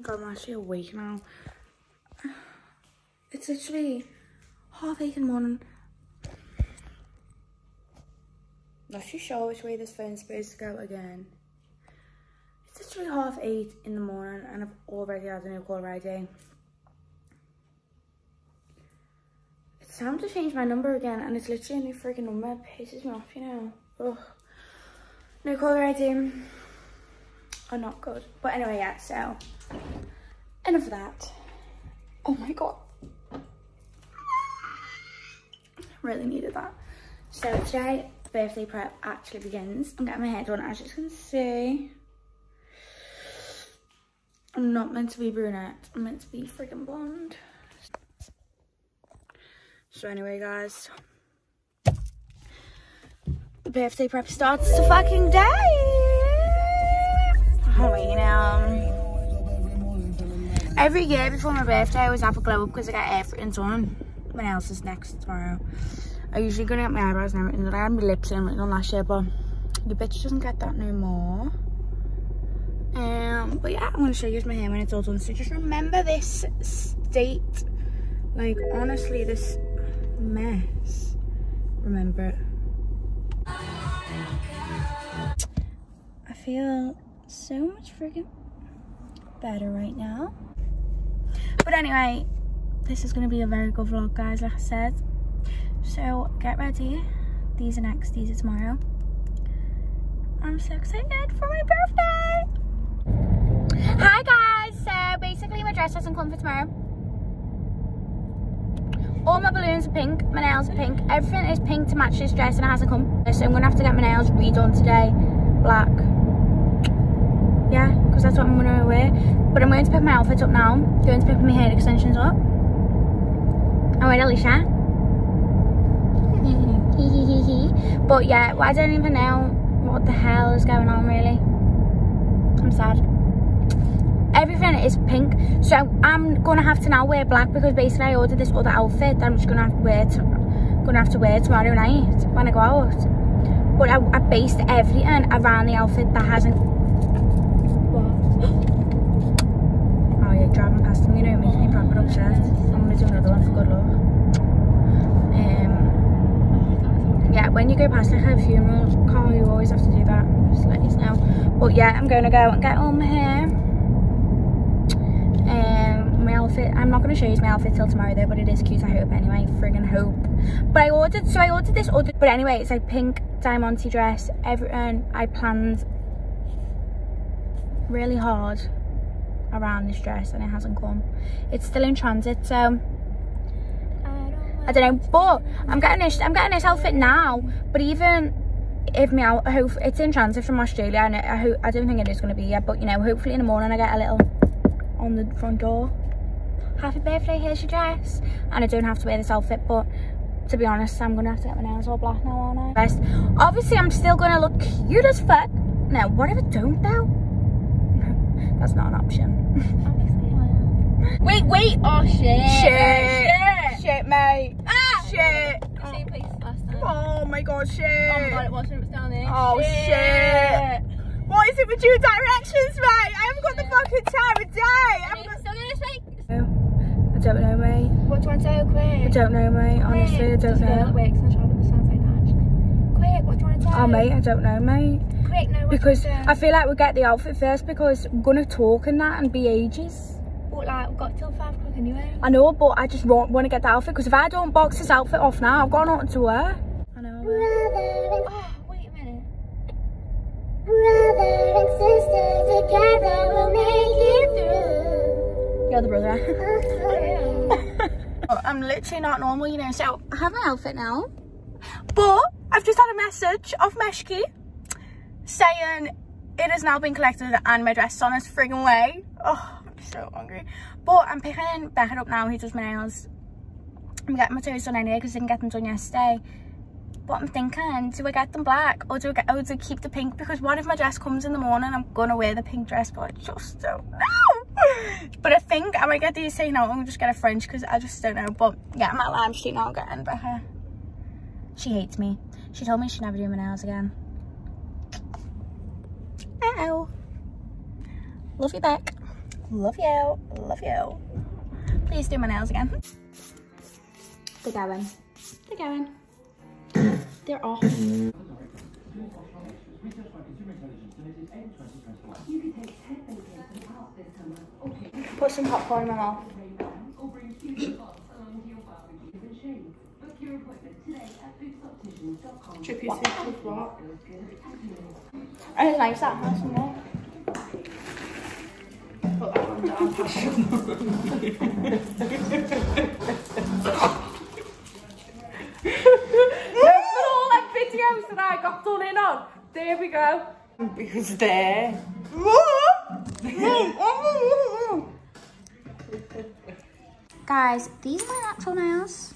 God, I'm actually awake now. It's literally 8:30 in the morning. Not too sure which way this phone's supposed to go again. It's literally 8:30 in the morning and I've already had a new caller ID. It's time to change my number again and it's literally a new freaking number. It pisses me off, you know. Ugh. No caller ID are not good. But anyway, yeah, so enough of that. Oh my god. Really needed that. So today, birthday prep actually begins. I'm getting my hair done, as you can see. I'm not meant to be brunette, I'm meant to be freaking blonde. So anyway, guys, the birthday prep starts the fucking day. Oh, you know, every year before my birthday, I always have a glow up because I get everything done. My nails is next tomorrow. I usually go to get my eyebrows and everything. I had my lips and everything on last year, but the bitch doesn't get that no more. But yeah, I'm going to show you my hair when it's all done. So just remember this state. Like, honestly, this mess. Remember it. I feel so much freaking better right now. But anyway, this is going to be a very good vlog, guys, like I said. So get ready. These are next, these are tomorrow. I'm so excited for my birthday. Hi guys, so basically my dress hasn't come for tomorrow. All my balloons are pink, my nails are pink, everything is pink to match this dress and it hasn't come. So I'm gonna have to get my nails redone today, black. Yeah, because that's what I'm gonna wear. But I'm going to pick my outfit up now. I'm going to pick my hair extensions up. I'm with Alicia. But yeah, I don't even know what the hell is going on really. I'm sad. Everything is pink, so I'm gonna have to now wear black because basically I ordered this other outfit that I'm just gonna have to wear tomorrow night when I go out. But I based everything around the outfit that hasn't. What? Oh yeah, driving past them, you know, makes me proper upset. I'm gonna do another one for good luck. Yeah, when you go past like a funeral car, you always have to do that. Just to let you know. But yeah, I'm gonna go and get all my hair. My outfit, I'm not going to show you my outfit till tomorrow though, but it is cute, I hope anyway, friggin' hope. But I ordered this other, but anyway, it's like pink diamante dress, everything. I planned really hard around this dress and it hasn't come. It's still in transit, so I don't know, but I'm getting this outfit now. But even if it's in transit from Australia, and I don't think it is going to be yet, but you know, hopefully in the morning I get a little on the front door. Happy birthday, here's your dress. And I don't have to wear this outfit, but to be honest, I'm gonna have to get my nails all black now, aren't I? Best. Obviously I'm still gonna look cute as fuck. No, what if I don't though? No, that's not an option. Obviously I am. Wait, oh shit, mate. Ah! Shit. I see you places last time. Oh my god, shit. Oh my god, it was down there. Oh shit. What is it with you directions, mate? I haven't got the fucking time of day. Still doing this, mate? I don't know, mate. What do you want to do? Quick. I don't know, mate. Honestly, I don't know. Quick, in the shop that sounds like that, actually. Quick, what do you want to do? Oh, mate, I don't know, mate. Quick, no, what because do you want to do? I feel like we'll get the outfit first because we're going to talk and that and be ages. But like, we've got till 5 o'clock anyway. I know, but I just want to get the outfit because if I don't box this outfit off now, I've got nothing to wear. I know. Oh, wait a minute. Brother and sister together will make it through. You're the brother. I'm literally not normal, you know, so I have my outfit now. But I've just had a message off Meshki saying it has now been collected and my dress is on its friggin' way. Oh, I'm so hungry. But I'm picking Beckett up now, who does my nails. I'm getting my toes done anyway because I didn't get them done yesterday. But I'm thinking, do I get them black or do I keep the pink? Because what if my dress comes in the morning, I'm gonna wear the pink dress, but I just don't know. But I think I might get these taken out and just get a French because I just don't know. But yeah, I'm at Lime Street now getting Becca. She hates me. She told me she'd never do my nails again. Uh-oh. Love you, Beck. Love you. Love you. Please do my nails again. They're going. They're going. They're off. Put some popcorn in my mouth. Chippy soup with what? I like that house more. Put that one down. Look at all them videos that I got done in on. There we go. Because there. Guys, these are my natural nails.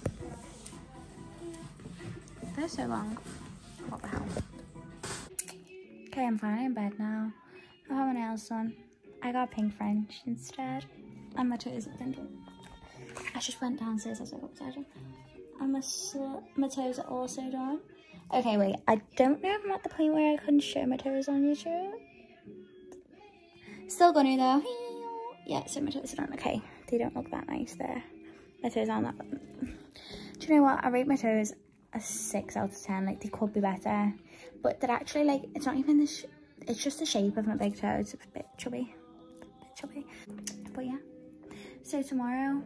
They're so long. What the hell? Okay, I'm finally in bed now. I have my nails done. I got pink French instead. And my toes are done. I just went downstairs as I got beside them. And my toes are also done. Okay, wait. I don't know if I'm at the point where I couldn't show my toes on YouTube. Still gonna though. Yeah, so my toes are done. Okay, they don't look that nice there. My toes aren't that bad. Do you know what? I rate my toes a 6 out of 10. Like, they could be better. But they're actually, like, it's not even the it's just the shape of my big toe. It's a bit chubby. But yeah. So tomorrow,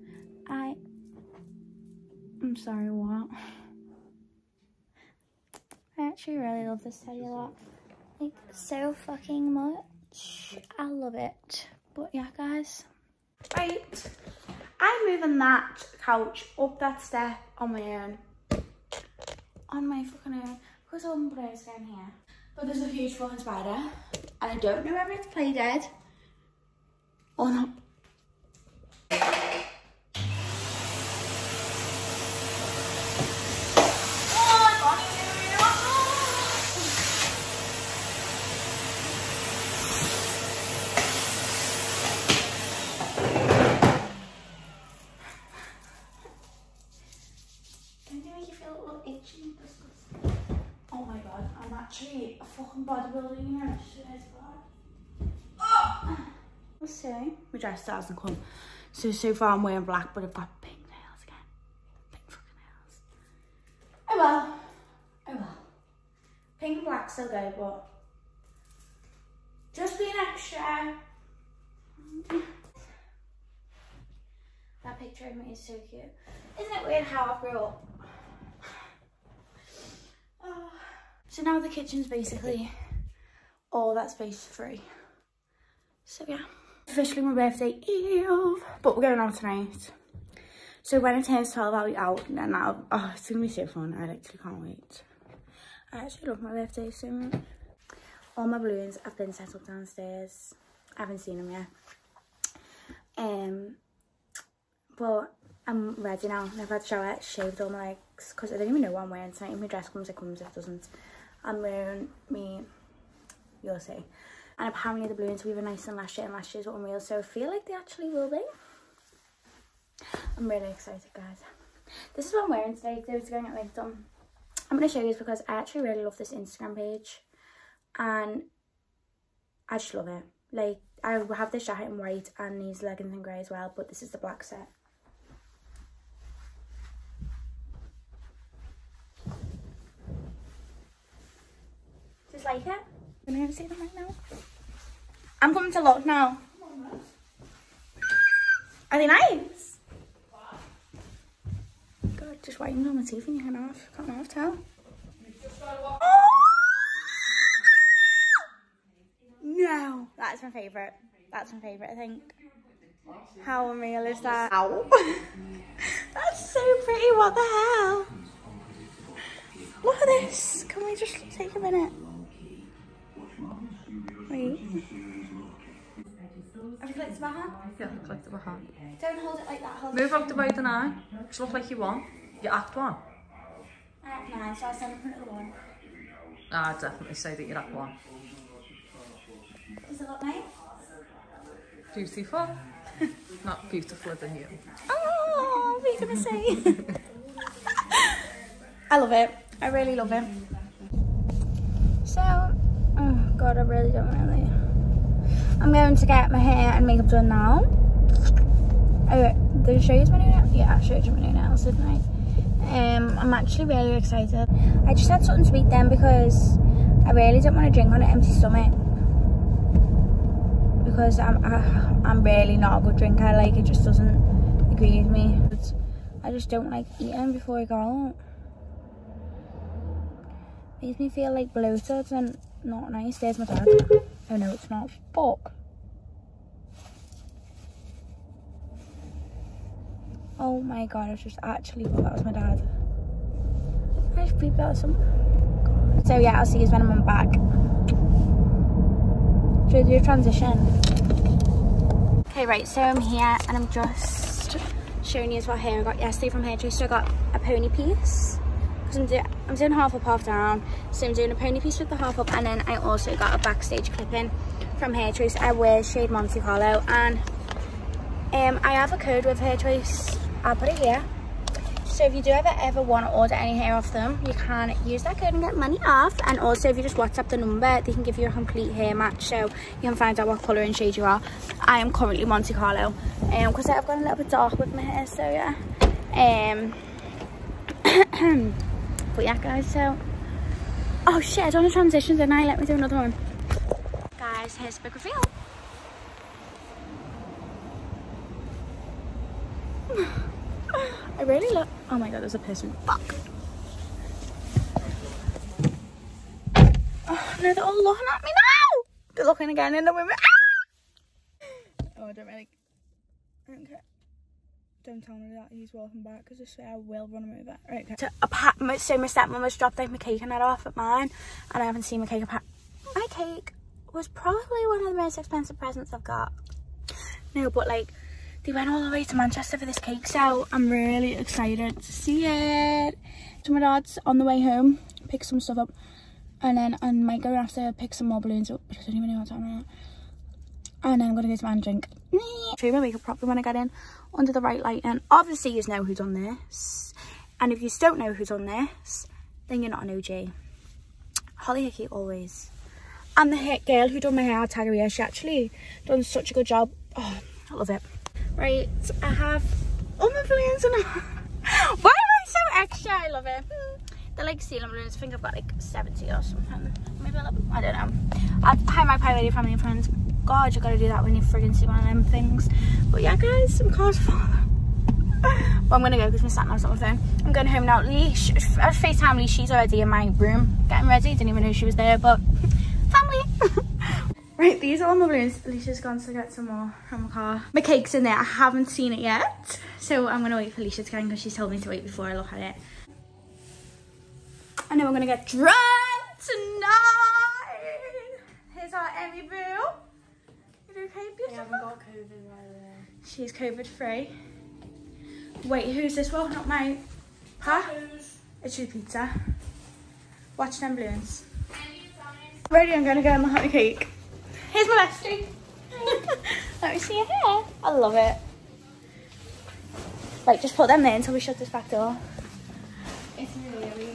I'm sorry, what? I actually really love this teddy a lot. Like, so fucking much. I love it. But yeah, guys. Right. I'm moving that couch up that step on my own. On my fucking own. Because all my players down here. But there's a huge fucking spider. And I don't know whether it's play dead or not. Oh my god, I'm actually a fucking bodybuilder, you know. Oh! Let's see. My dress still hasn't come. So far I'm wearing black, but I've got pink nails again. Pink fucking nails. Oh well. Oh well. Pink and black still go, but just being extra. That picture of me is so cute. Isn't it weird how I grew up? Oh. So now the kitchen's basically all that space free. So yeah, officially my birthday eve, but we're going out tonight. So when it turns 12, I'll be out, and then it's gonna be so fun. I literally can't wait. I actually love my birthday so much. All my balloons have been set up downstairs. I haven't seen them yet. But I'm ready now. I've had a shower, shaved all my legs, because I don't even know what I'm wearing tonight. If my dress comes, it comes. If it doesn't, I'm wearing you'll see. And apparently the balloons will be nice and last year's were unreal, so I feel like they actually will be. I'm really excited, guys. This is what I'm wearing today. Those are going at LinkedIn. I'm going to show you because I actually really love this Instagram page, and I just love it. Like, I have this jacket in white and these leggings in grey as well, but this is the black set. Just like it. I'm going to see them right now. I'm coming to look now. Are they nice? God, just whitening on my teeth and you can't tell. Oh! No, that's my favourite. That's my favourite, I think. How unreal is that? Ow. That's so pretty, what the hell? Look at this. Can we just take a minute? Wait. Have you collected my hand? Yeah, I collected my hand. Don't hold it like that. Hold Move out the way the now. Just look like you won. You act one. I act 9, so I'll stand in front of the one. I'd definitely say that you're act one. Does it look nice? Beautiful. Not beautifuler than you. Oh, what are you gonna say? I love it. I really love it. So, oh god, I really don't really. I'm going to get my hair and makeup done now. Oh, did I show you my new nails? Yeah, I showed you my new nails, didn't I? I'm actually really excited. I just had something to eat then because I really don't want to drink on an empty stomach. Because I'm really not a good drinker. Like, it just doesn't agree with me. I just don't like eating before I go out. Makes me feel like bloated and not nice. There's my dad. Oh no, it's not. Fuck. Oh my god, I just actually thought that was my dad. I just beeped out some. So yeah, I'll see you when I'm back. Should we do a transition? Okay, right, so I'm here and I'm just showing you what hair I got yesterday from hairdresser. So I got a pony piece. Because I'm doing half up, half down. So I'm doing a pony piece with the half up, and then I also got a backstage clip-in from hairdresser. I wear shade Monte Carlo, and I have a code with hairdresser. I'll put it here. So if you do ever want to order any hair off them, you can use that code and get money off. And also if you just WhatsApp the number, they can give you a complete hair match, so you can find out what colour and shade you are. I am currently Monte Carlo because I've gone a little bit dark with my hair, so yeah. But yeah guys, so oh shit, I done a transition, didn't I? Let me do another one. Guys, here's the big reveal. I really look. Oh my god, there's a person. Fuck. Oh no, they're all looking at me now. They're looking again in the window. Ah! Oh, I don't care. Don't tell me that he's walking back, because I swear I will run him over. Right, okay. So my stepmom has dropped like my cake and that off at mine, and I haven't seen my cake. My cake was probably one of the most expensive presents I've got. No, but like, they went all the way to Manchester for this cake, so I'm really excited to see it. So my dad's on the way home, pick some stuff up, and then I might go after pick some more balloons up, because I don't even know what time I'm at. And then I'm going to go to man and drink. Show my makeup properly when I get in, under the right lighting. Obviously you know who's on this, and if you don't know who's on this, then you're not an OG. Holly Hickey always. And the girl who done my hair, I'll tag her here, she actually done such a good job. Oh, I love it. Right, I have all my balloons on. Why am I so extra? I love it. They're like ceiling balloons. I think I've got like 70 or something. Maybe a little bit, I don't know. Hi my Pie Lady family and friends. God, you gotta do that when you friggin' see one of them things. But yeah guys, I'm cars for but I'm gonna go because my sat nav's on my phone. I'm going home now. Leash, FaceTime Leash, she's already in my room getting ready. Didn't even know she was there, but family. Right, these are all my balloons. Alicia's gone to get some more from the car. My cake's in there. I haven't seen it yet, so I'm gonna wait for Alicia to get in because she's told me to wait before I look at it. I know I'm gonna get drunk tonight. Here's our Emmy boo. You okay, beautiful? I haven't got COVID, by the way. She's COVID free. Wait, who's this? Well, not my. Huh? It's your pizza. Watch them balloons. Ready? I'm gonna go on the honey cake. Here's my bestie. Let me see your hair. I love it. Like, just put them there until we shut this back door. It's really weird.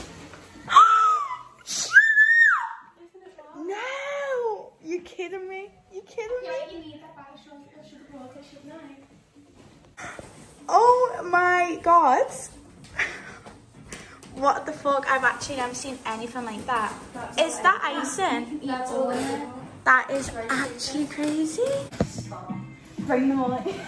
No! You kidding me? You kidding me? Yeah, you need that bag of sugar water, shouldn't I? Oh my god. What the fuck? I've actually never seen anything like that. Is that icing? That's all in it. That is actually crazy. Bring them all in.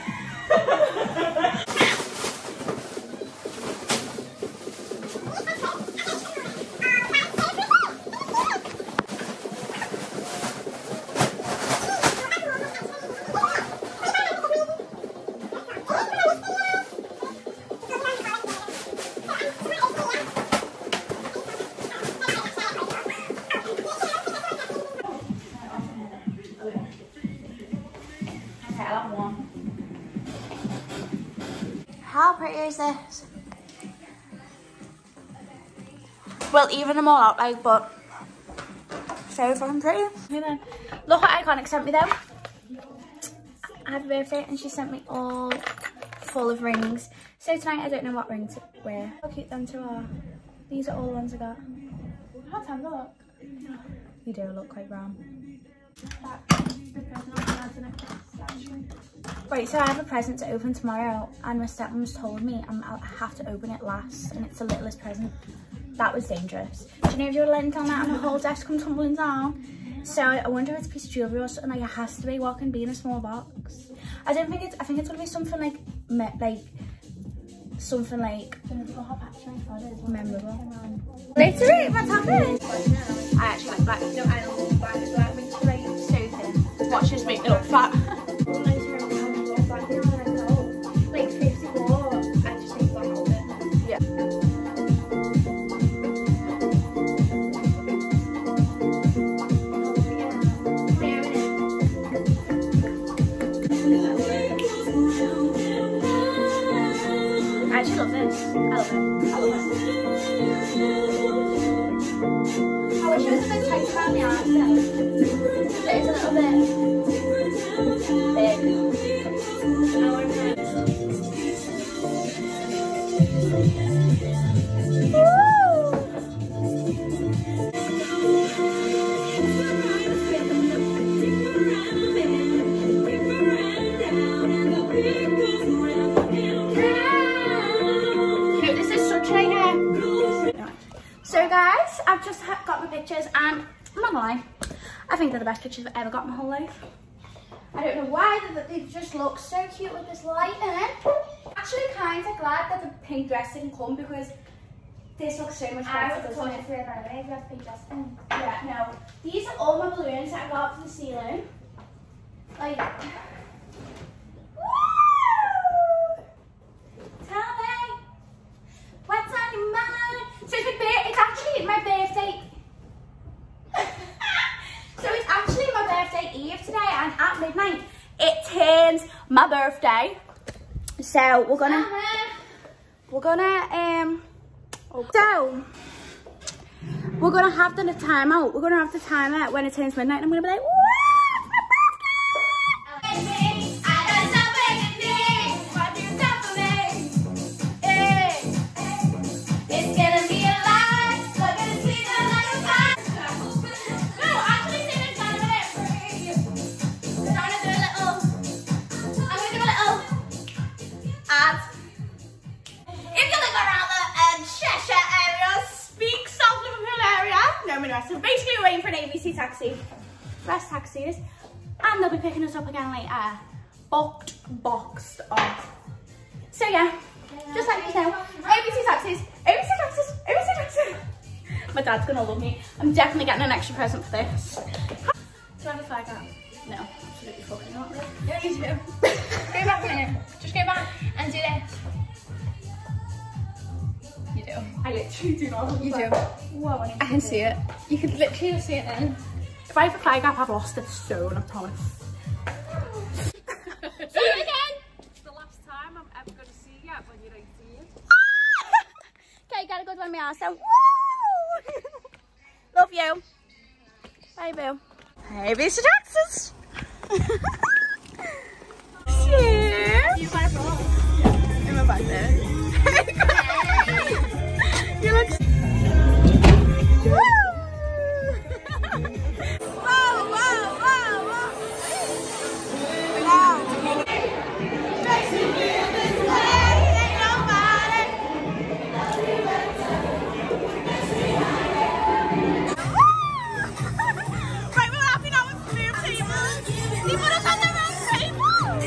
How pretty is this? Well, even them all out like, but so fucking pretty. Look what Iconic sent me though. Happy birthday, and she sent me all full of rings. So tonight I don't know what ring to wear. How cute them two are. These are all the ones I got. How time do I look? You do look quite brown. the present as an actually. Right, so I have a present to open tomorrow, and my stepmom's told me I have to open it last, and it's the littlest present. That was dangerous. Do you know if you're letting down that and the whole desk come tumbling down? So I wonder if it's a piece of jewellery or something. Like, it has to be. What can be in a small box? I think it's gonna be something like something like memorable. Literally, what's happening? I actually like black. No, I don't like black. Black makes me like so thin. Watch this make me look fat. Like 54, I just think black all bit. Yeah. I actually love this. I love it. I love it. I wish it was a bit tight around the arms though. But it's a little bit big. So guys, I've just got my pictures, and I'm not gonna lie, I think they're the best pictures I've ever got in my whole life. I don't know why, they just look so cute with this light in it. Actually kind of glad that the pink dress didn't come, because this looks so much better. I was talking to her about it, if you have pink dress in. Yeah, no. These are all my balloons that I got up to the ceiling. Like, woo! Tell me, what's on your mind? So it's actually my birthday. So it's actually my birthday eve today, and at midnight it turns my birthday. So we're gonna have the timeout. We're gonna have the timer when it turns midnight, and I'm gonna be like, what? So basically we're waiting for an ABC taxi, fresh taxis, and they'll be picking us up again later, boxed off. So yeah, just let you know, ABC taxis, ABC taxis, ABC taxis. My dad's gonna love me. I'm definitely getting an extra present for this. Do I have a flag up? No, absolutely fucking not. No, you do. Go back a minute. Just go back and do this. You do. I literally do not. You do. Whoa, I can see it. You could literally see it then. If I have a fly gap, I've lost it soon, I promise. See you again! It's the last time I'm ever going to see you when you're 18. Okay, got a good one, me also. Woo! Love you. Bye, boo. Hey, Mr. Jackson's. Cheers. You got a ball. In my bag there. You look. Woo! Whoa, whoa, whoa, whoa. Wow. Right, we're happy now with blue people. You put us on the wrong table.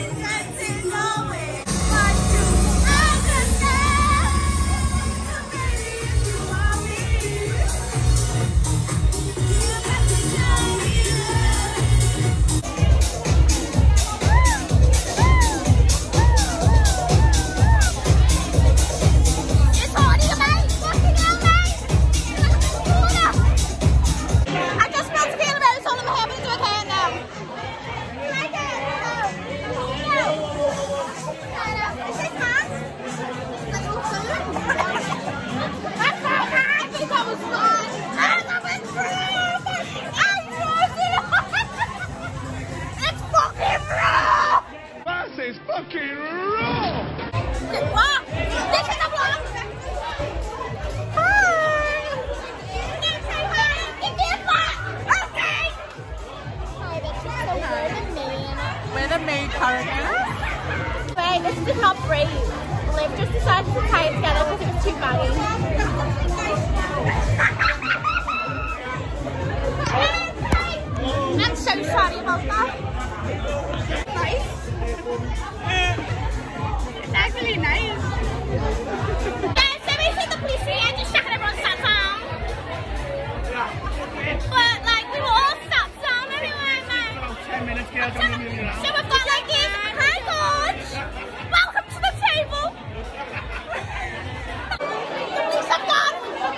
It's fucking raw! What? This is a vlog! Hi! Say hi! Give me a clap! Okay! Hi, bitch. Okay, this is not brave. Liv just decided to tie it together because it was too baggy. I'm so sorry about that. Nice. It's actually nice. Guys, so we see the police here just checking everyone's sat down. But like we were all sat down anyway, mate. 10 minutes, girls. So we've got like these. Hi, George. Welcome to the table. The police have gone.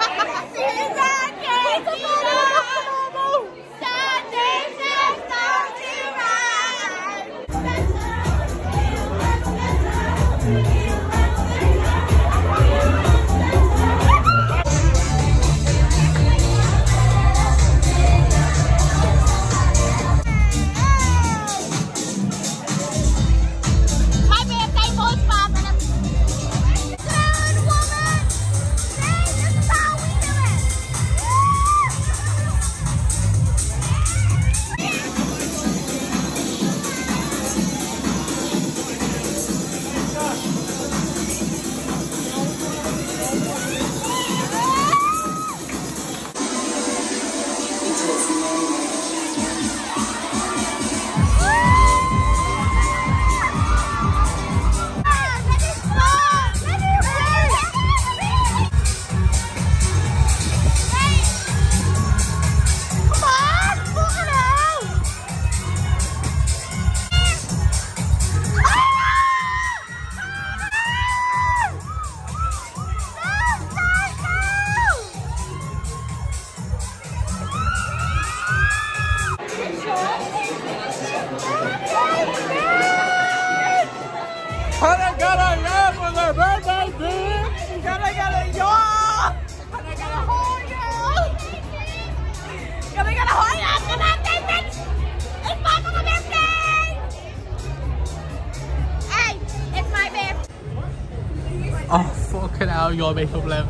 Oh, fucking hell, your makeup Liv.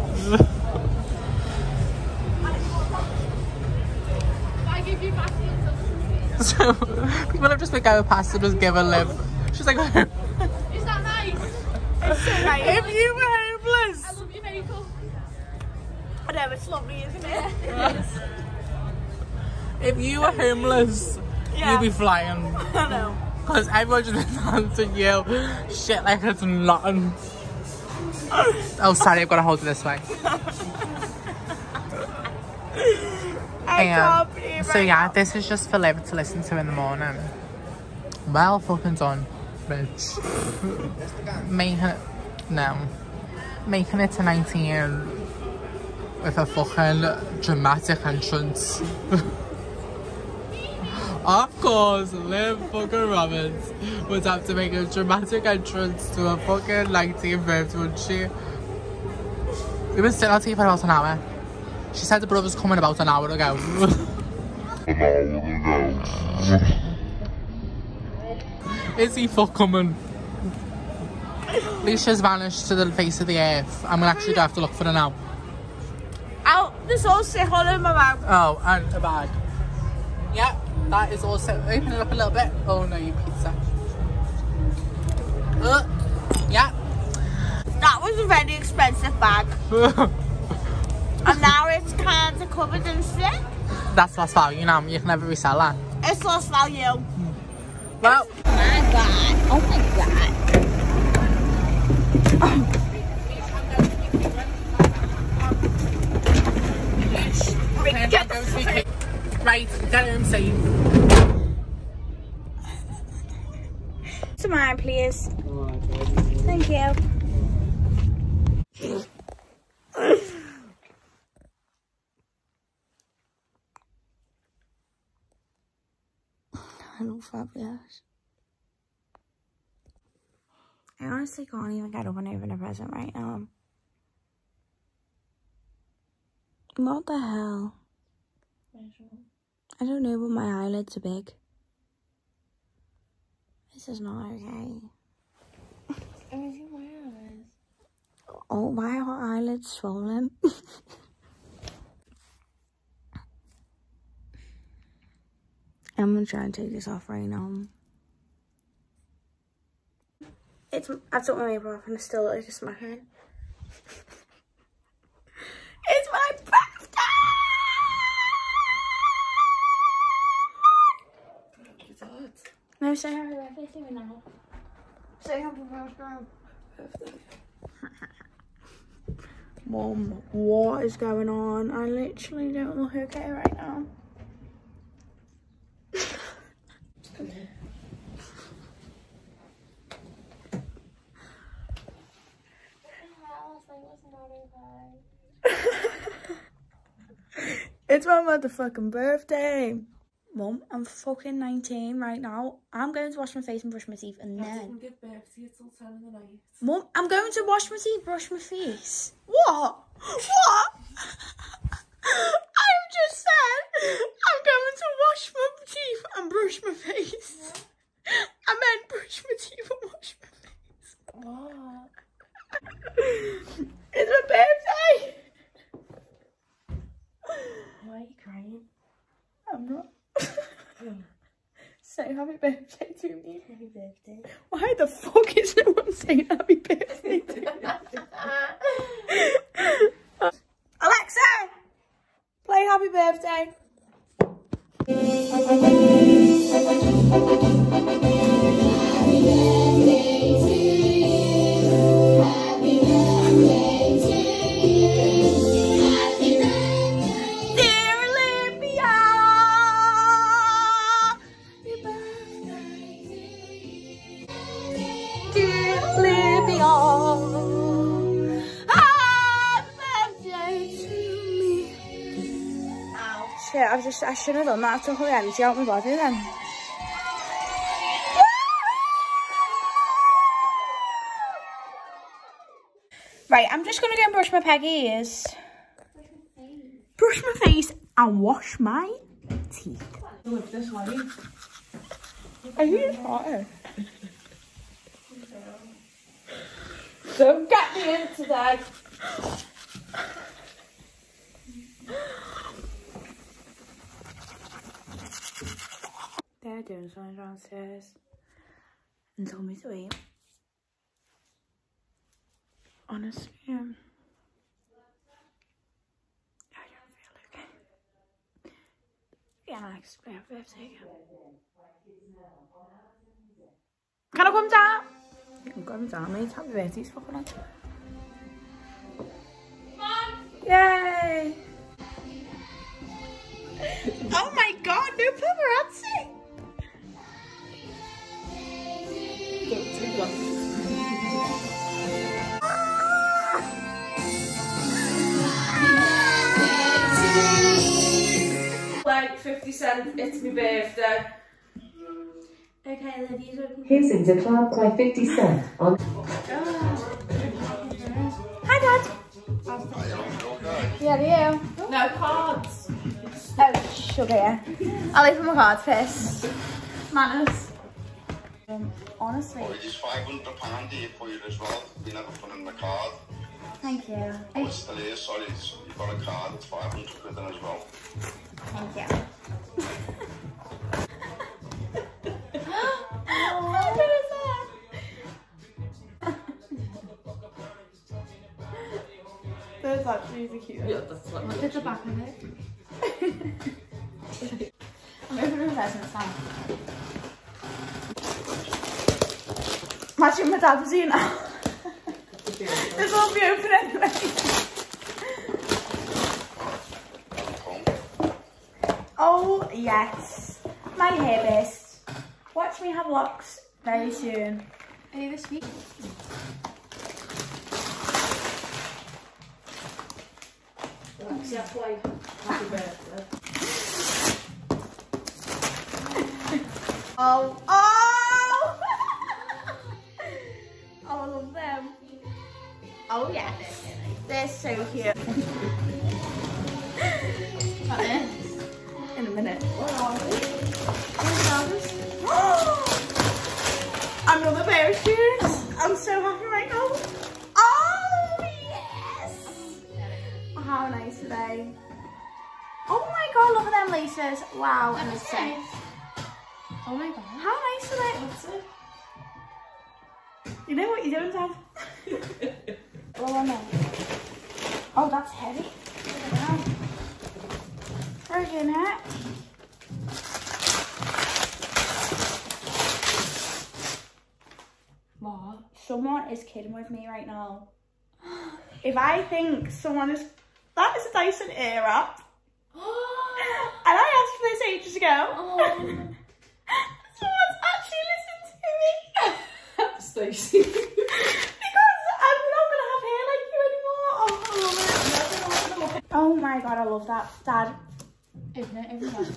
I give you back the So, people have just been going past and just given Liv. She's like, Is that nice? It's so nice. if you were homeless. I love your makeup. I know, it's lovely, isn't it? If you were homeless, Yeah. you'd be flying. I know. Because everyone's just been answering you shit like it's nothing. Oh, sorry, I've got to hold it this way. I can't believe So yeah, this is just for Liv to listen to in the morning. Well fucking done, bitch. Making it to 19 with a fucking dramatic entrance. Of course, Liv fucking Roberts would have to make a dramatic entrance to a fucking 1950, wouldn't she? We've been sitting on TV for about an hour. She said the brother's coming about an hour ago. Is he fuck coming? Alicia's vanished to the face of the earth. I'm gonna actually have to look for her now. Oh, there's also a hole in my mouth. Oh, and a bag. Yeah, that is also. Open it up a little bit. Oh no, you pizza. Yeah. That was a very expensive bag. And now it's kind of covered in shit. That's lost value now. You can never resell that. It's lost value. Well, Oh my god. Oh my god. right, get him safe. To mine, please. Thank you. I look fabulous. I honestly can't even get up and open a present right now. What the hell? I don't know, but my eyelids are big. This is not okay. Oh, why are eyelids swollen? I'm gonna try and take this off right now. I've took my makeup off and I still look like a smackhead. It's my birthday! No, say happy birthday to me now. Say happy birthday. Mom, what is going on? I literally don't look okay right now. It's my motherfucking birthday. Mum, I'm fucking 19 right now. I'm going to wash my face and brush my teeth and then... I didn't give birth to you till 10 in the night. Mum, I'm going to wash my teeth, brush my face. What? What? I've just said I'm going to wash my teeth and brush my face. I meant brush my teeth and wash my face. What? It's my birthday. Why are you crying? I'm not. Say happy birthday to me. Happy birthday. Why the fuck is no one saying happy birthday to me? Alexa, play happy birthday. I shouldn't have done that. I took all the energy out of my body then. Right, I'm just going to go and brush my peggy ears. Brush my face and wash my teeth. Are you tired? Don't get me in today. They're doing something downstairs and told me to eat. Honestly, I don't feel okay. Yeah, next birthday again. Can I come down? You can come down, mate. Happy birthday's fucking on. Yay! Oh my god, no paparazzi! Like 50 cents, it's my birthday. Okay, Lydia's open. Here's in the club by 50 Cent on. Hi, Dad. Yeah, you? No cards. Oh, sugar, yeah. I'll leave my cards first. Manners. Honestly. Well, it's £500 here for you as well. You never put in the card. Thank you. Oh, it's still here, sorry. You've got a card, it's 500 quid in as well. Thank you. That's actually the cutest. Yeah, that's what. Look at the back of it. I'm opening the presents now. Imagine my dad was here now. This won't be open anyway. Oh, yes. My hair best. Watch me have locks very soon. Are you this week? Happy birthday. Oh, oh! Oh, I love them. Oh, yes. They're so cute. What is? In a minute. Where are we? Another pair of shoes. I'm so happy right now. Oh, yes! How nice are they? Oh my god, look at them laces. Wow, and the set. Oh my god. How nice are they? What's it? You know what you're doing, Dad? Blow on there. Oh, that's heavy. Friggin' heck. What? Someone is kidding with me right now. If I think someone is... That is a Dyson Airwrap. And I asked for this ages ago. Someone's actually listened to me. Stacey. Because I'm not going to have hair like you anymore. Oh, I love it. Oh my god, I love that. Dad. Isn't it? Isn't it?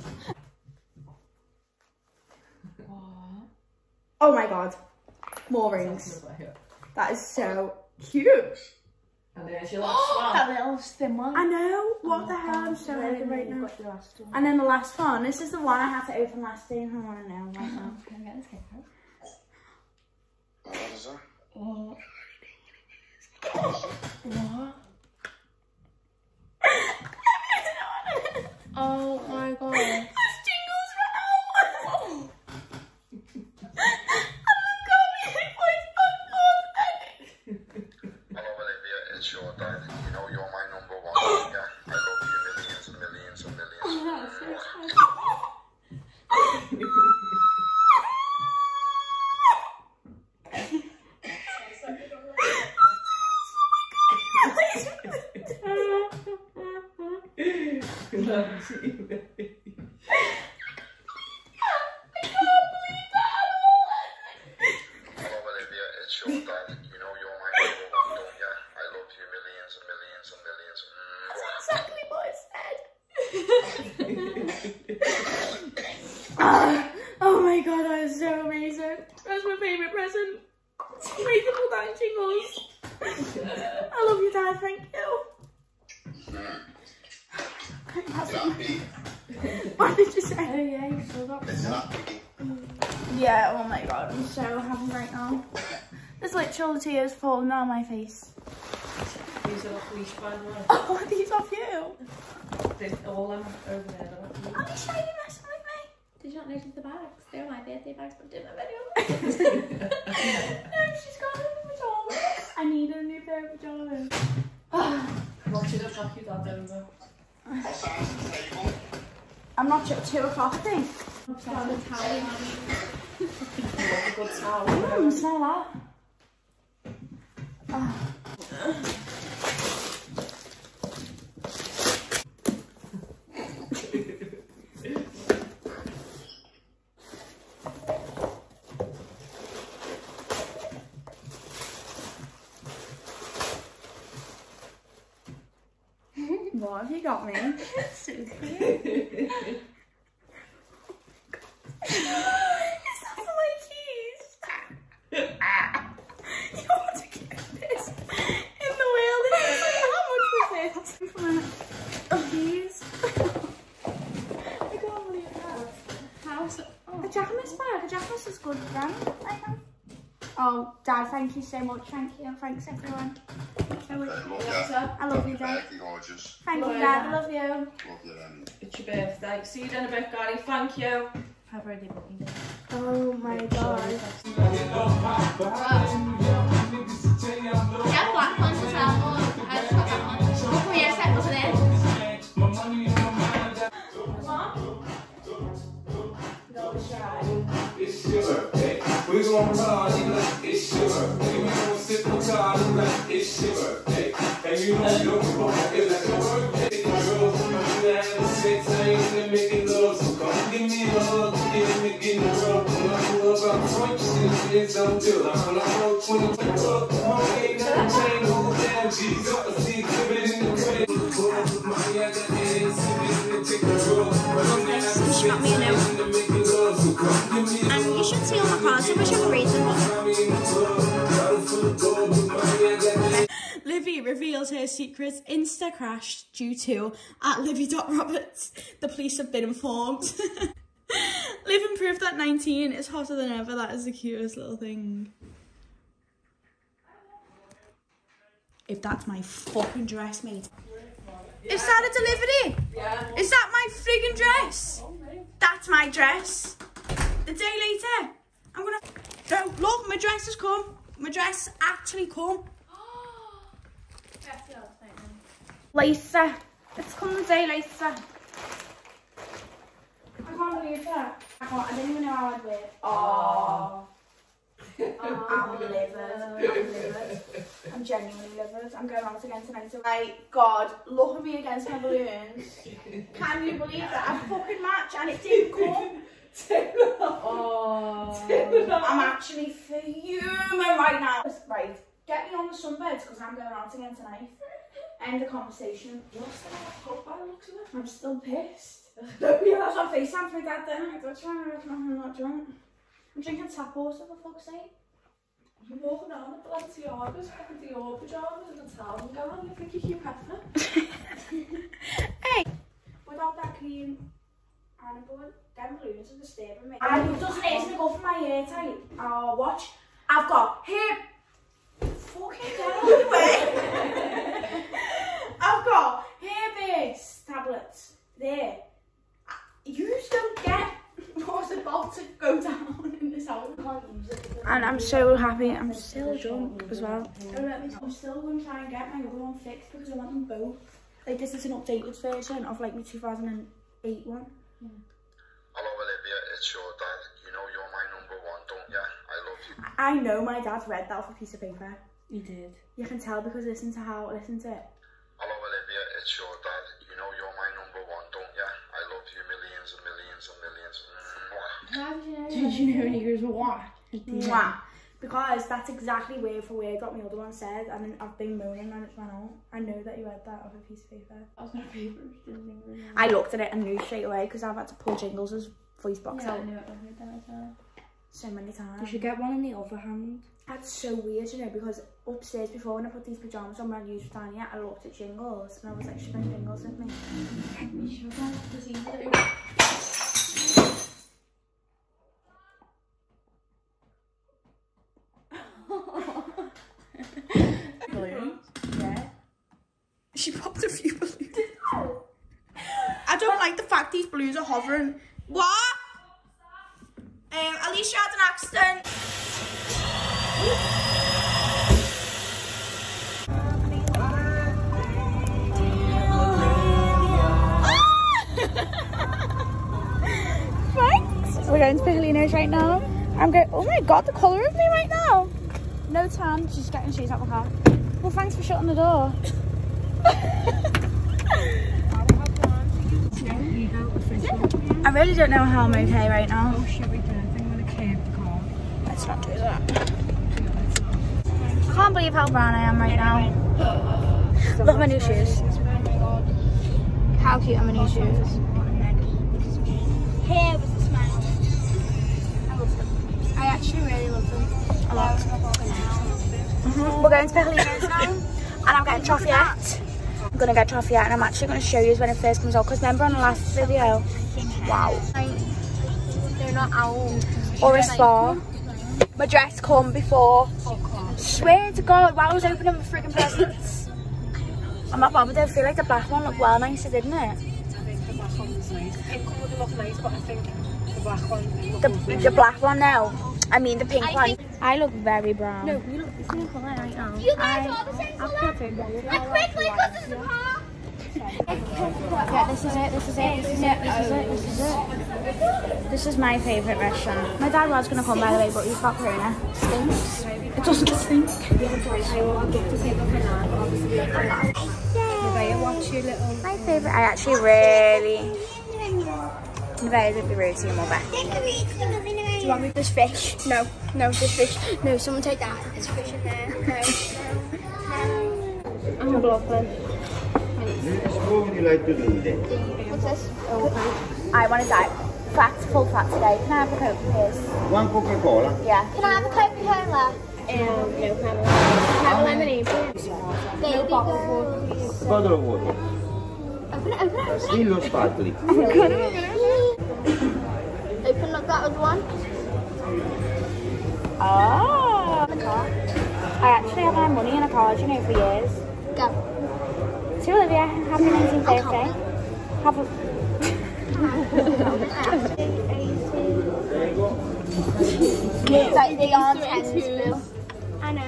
What? Oh my god. More rings. That is so cute. And there's your last one. That little thin one. I know. What the hell? I'm so happy right now. And then the last one. This is the one I had to open last day and I want to know right now. Can I get this cake out? What is that? What? Oh my god. Those jingles run out. Hello, Olivia. It's your dad. You know you're my number one. Yeah, I love you millions and millions and millions. Hello, Olivia. It's your dad. You know you're my number one. Don't ya? I love you millions and millions and millions. Exactly what it said. Oh my god, that is so amazing. That's my favourite present. Reasonable Dad jingles. I love you, Dad. Thank you. What did you say? Oh yeah, you still got It's not picky. Yeah, oh my god, I'm so happy right now. There's literal tears falling down my face. These are the police, by the way. Oh, are these off you? There's all them over there. Are they shiny messing with me? Did you not notice the bags? They're my birthday bags, but in the video. No, she's got a new pajamas. I need a new pair of pajamas. What should have knocked your dad over? What's that on the table? I'm not sure, 2 o'clock I think. Good towel. Smell that. What have you got me? So cute. Is that for my keys? You want to keep this in the wheel? How much was this? For my keys. I can't believe that. How's it? Oh. A Jackass bag. A Jackass is good brand. I know. Oh, Dad, thank you so much. Thank you. Thanks, everyone. I love you. I love you, Dad. You're gorgeous. Thank you, Dad. I love you. Love you, Annie. It's your birthday. See you in a bit, Gary. Thank you. Have already booking. Oh my god. Yeah, black ones as well. I just got that one. Oh yeah, set over there. It's your birthday. We gon' party like it's your birthday. We gon' sip and party like it's your birthday. And you know you don't fuck it like your birthday. My girls, you have a sex, I ain't gonna make it love. So come give me a hug, get me in the rub. When I pull up out front, you see the kids don't do. I'm on the road 20 up, my ain't got a chain, hold down, G's up, I see exhibit in the crate. Pull up with money, I got hands, and take the road. She got me a note. And you should see all my cards for whichever reason. Livy reveals her secret Insta crash due to @Livy.Roberts. The police have been informed. Liv improved that 19 is hotter than ever. That is the cutest little thing. If that's my fucking dress, mate. Is that a delivery? Yeah. Is that my friggin' dress? That's my dress. The day later, I'm gonna... No, look, my dress has come. My dress actually come. Lisa. It's come today, Lisa. I can't believe that. I didn't even know how I'd wear it. Oh. I'm livid. I'm genuinely livid. I'm going out again tonight. So, my God, look at me against my balloons. Can you believe that? I fucking match and it didn't come. I'm actually fuming right now. Right, get me on the sunbeds because I'm going out again tonight. End the conversation. You're still at home by the looks of it. I'm still pissed. Yeah, that's on FaceTime to my dad then. I'm not drunk. I'm drinking tap water for fuck's sake. You're walking around with Balenciagas, fucking Dior pyjamas and a towel going. You think you're Hugh Hefner? Hey! Without that clean animal, them balloons are disturbing me. Doesn't it go for my hair type? Oh, watch. I've got hair. Fucking get out of the way. I've got hair base tablets. There. You don't get what's about to go down in this house. And I'm so happy. I'm still drunk as well. I'm still going to try and get my other one fixed because I want them both. Like, this is an updated version of like my 2008 one. Hello Olivia, it's your dad. You know you're my number one, don't ya? I love you. I know my dad's read that off a piece of paper. He did. You can tell because listen to it. Hello Olivia, it's your dad. You know you're my number one, don't ya? I love you millions and millions and millions. How did you know? Did you know when he goes, what? Mwah. Because that's exactly word for word what my other one said, and I've been moaning and it's run out. I know that you read that off a piece of paper. I was on paper. I looked at it and knew straight away because I've had to pull Jingles' voice box out I knew it. I heard that as well. so many times. You should get one in the other hand. That's so weird, you know, because upstairs before when I put these pyjamas on when I used Tanya, I looked at Jingles and I was like, should I Jingles with me? You should have the scene too. Balloons? Yeah. She popped a few balloons. I don't like the fact these balloons are hovering. What? Alicia had an accident. Thanks. We're going to Piccolino's right now. I'm going. Oh my God, the colour of me right now. No tan. She's getting shoes out of the car. Well, thanks for shutting the door. I really don't know how I'm okay right now. Oh shit, we don't. I think I'm gonna curve the car. Let's not do that. I can't believe how brown I am right now. Look at my new shoes. How cute are my new shoes? Here was the smile. I love them. I actually really love them. A lot. We're going to Piccolino's now, and I'm getting Traffiette. I'm gonna get Traffiette, and I'm actually gonna show you when it first comes out. Because remember on the last video, wow. They're not out. Or a spa. My dress come before. Swear to God, while I was opening my freaking presents. I'm not bothered. I feel like the black one looked well nicer, didn't it? I think the black one was nice. Pink one would look nice, but I think the black one. The black one now. I mean the pink one. I look very brown. No, we look the same colour right now. You guys are the same colour? Quickly, because it's the car. Yeah, this is it, this is it, this is it, this is it, this is it. This is my favourite restaurant. My dad was going to come, by the way, but he's got corona. Stinks. It doesn't stink. My favourite, I actually really... Nevaeh, don't be rude to your mother. Do you want me this fish? No, no, this fish. No, someone take that. There's fish in there. No. I'm lovely. What would you like to do with it? What's this? I want to die. Full fat today. Can I have a Coke, please? One Coca-Cola? Yeah. Can I have a Coca-Cola? No, Pamela. Can I have a lemonade, please? Baby Bottle of water. Open it, open it, open it. Still sparkling. Open up that other one. Oh. I actually have my money in a card, you know, for years. Go. To Olivia, happy 19th birthday. Have a... It's like they are 10s, Boo. I know.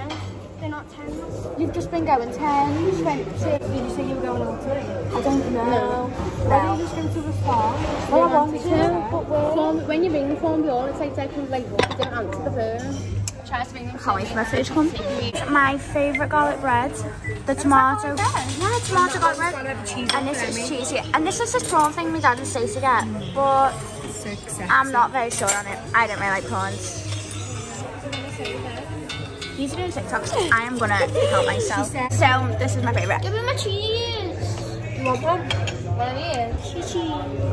we've just been going 10, 20. Did you say you were going out today? I don't know. No. Why don't you just go to the spa? Well, I want to, but when you ring Form Beyond, it's like they don't answer the phone. Try to ring them. Can't wait for my food to come. My favourite garlic bread, the tomato. Yeah, tomato garlic bread. And this is cheesy. And this is the prawn thing my dad and Stacey get, but I'm not very sure on it. I don't really like prawns. These are doing TikToks. I am gonna help myself. So this is my favourite. Give me my cheese. You want one? One of these? Cheese.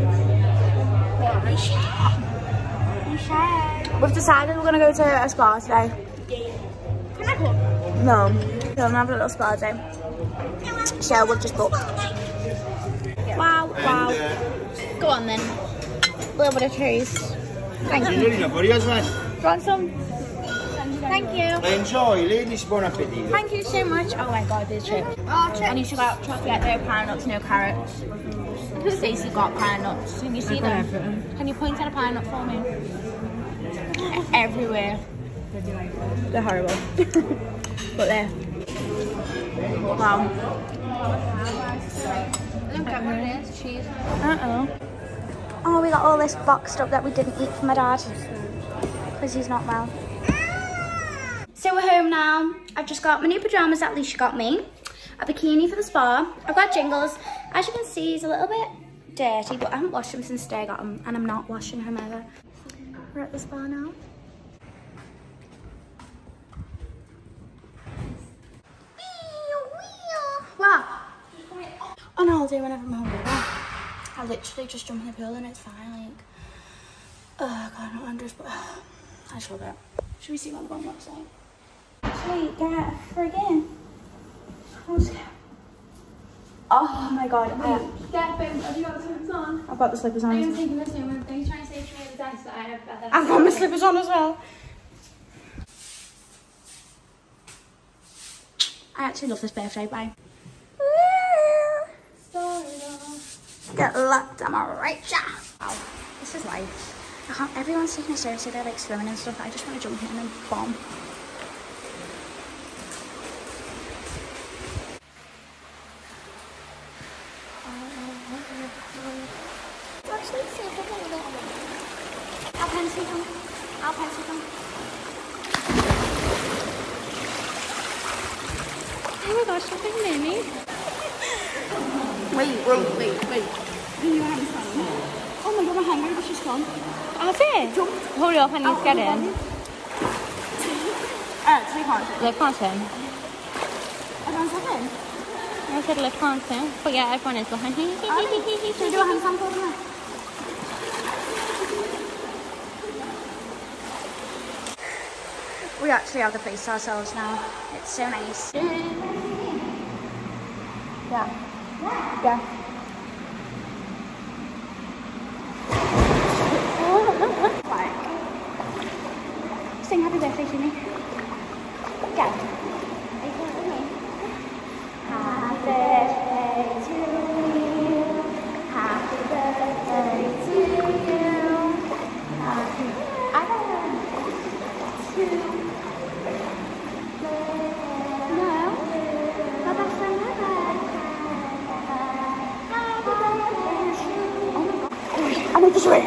We've decided we're gonna go to a spa today. Can I come? No. So I'm gonna have a little spa day. So we've just booked. Wow, wow. Go on then. A little bit of cheese. Thank you. Do you want some? Thank you. Enjoy, ladies. Buon appetito. Thank you so much. Oh my god, these chips. Oh, chips. And you should got chocolate, no pine nuts, no carrots. Stacey got pine nuts. Can you see them? Can you point at a pine nut for me? Everywhere. They're horrible. But there. Wow. I don't get what it is. Cheese. Oh, we got all this boxed up that we didn't eat for my dad. Because he's not well. So we're home now. I've just got my new pyjamas that Alicia got me. A bikini for the spa. I've got Jingles. As you can see, he's a little bit dirty, but I haven't washed him since the day I got him. And I'm not washing him ever. We're at the spa now. Wow. On holiday whenever I'm home. I literally just jump in the pool and it's fine. Like, oh god, not wonders, but I just love it. Should we see what the bottom looks like? Wait, get friggin'. Oh my god. Get them. Have you got the slippers on? I've got the slippers on. I'm taking this in. Are you trying to say to me the desk that I have better? I've got my slippers on as well. I actually love this birthday. Bye. Get locked, I'm a richer. Wow, this is life. I can't, everyone's taking it seriously, they're like swimming and stuff. I just want to jump in and bomb. I'll pencil them. I'll pencil them. Oh my gosh, look at Mimi. Wait. You haven't started. Oh my god, my hangover just gone. Has it? Hurry up, I need to get in. They can't sit. They can't in. Everyone's looking. I said they can't in. But yeah, everyone is looking. Should we do a hand sample now? We actually have the place to ourselves now. It's so nice. Yeah. Sing happy birthday to me. Go. Happy birthday to you. Happy birthday to you. Happy No. My best friend I made this way.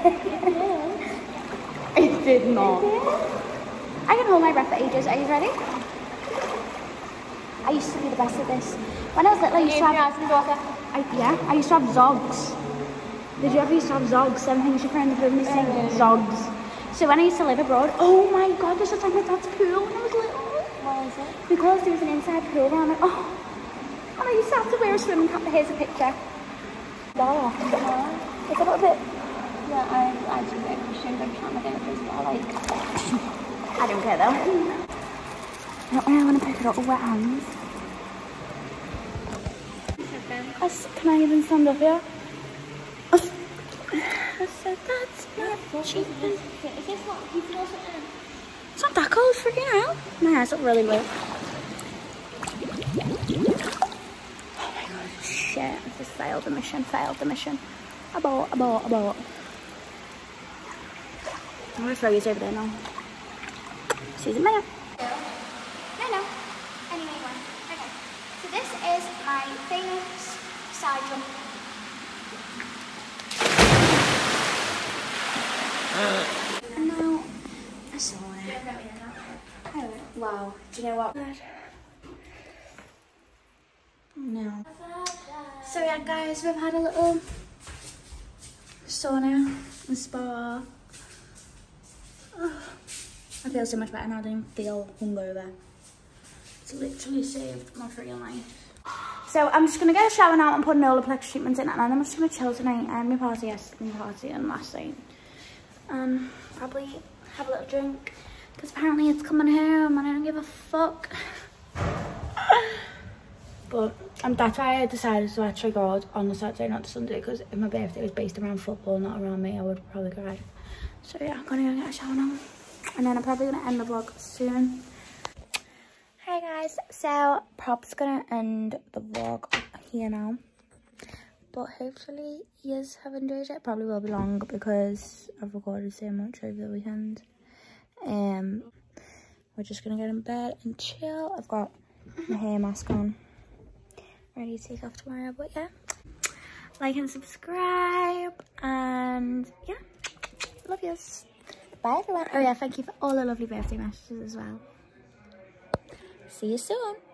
It did not. I can hold my breath for ages. Are you ready? I used to be the best at this. When I was little, I used to have... I used to have zogs. Did you ever used to have zogs? 7 things your friends would missing. Zogs. So when I used to live abroad, oh my god, this was like my dad's pool when I was little. Why is it? Because there was an inside pool and I'm like, oh. And I used to have to wear a swimming cap. Here's a picture. It's a little bit... Yeah, I do get questioned every time I go to the spa, like... I don't care though. I don't really want to pick it up with wet hands. Can I even stand up here? I said that's not cheap. It's not that cold, freaking hell. My hair's up really blue. Oh my god, shit. I just failed the mission, Abort. I'm gonna throw these over there now. See you in a minute. Hello. Anyway, is my famous side jump. And now a sauna. Oh, wow. Do you know what? No. So yeah, guys, we've had a little sauna and spa. Oh, I feel so much better now. I don't even feel hungover. It's literally saved my freaking life. So I'm just gonna get a shower now and put an Olaplex treatment in, and then I'm just gonna chill tonight. And my party and last night. Probably have a little drink because apparently it's coming home and I don't give a fuck. But that's why I decided to actually go out on the Saturday, not the Sunday, because if my birthday was based around football, not around me, I would probably cry. So yeah, I'm gonna go get a shower now, and then I'm probably gonna end the vlog soon. Hey guys, so probably gonna end the vlog here now, but hopefully you have enjoyed it. Probably will be long because I've recorded so much over the weekend. We're just gonna get in bed and chill. I've got my hair mask on, ready to take off tomorrow. But yeah, like and subscribe, and yeah, love yous. Bye everyone. Oh yeah, thank you for all the lovely birthday messages as well. See you soon.